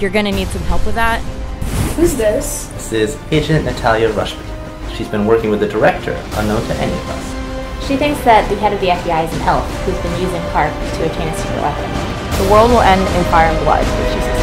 You're going to need some help with that. Who's this? This is Agent Natalia Rushby. She's been working with the director, unknown to any of us. She thinks that the head of the FBI is an elf who's been using Clark to obtain a secret weapon. The world will end in fire and blood if she succeeds.